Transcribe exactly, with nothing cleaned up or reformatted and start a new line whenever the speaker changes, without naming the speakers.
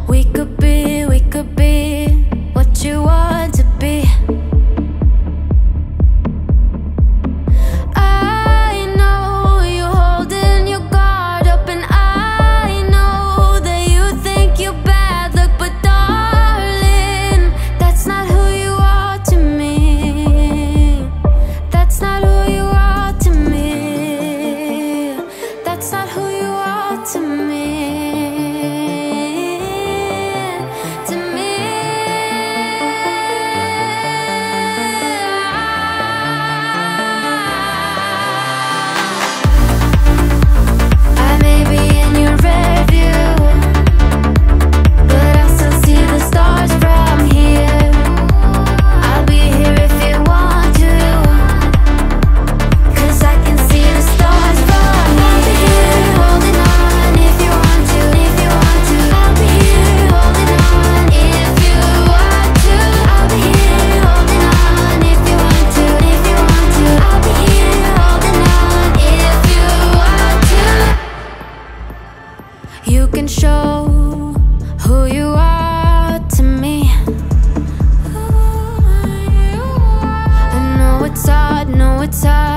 We could be, we could be what you want to be. I know you're holding your guard up, and I know that you think you're bad luck, but darling, that's not who you are to me. That's not who you are to me. That's not who you are to me. You can show who you are to me. I know it's hard, know it's hard.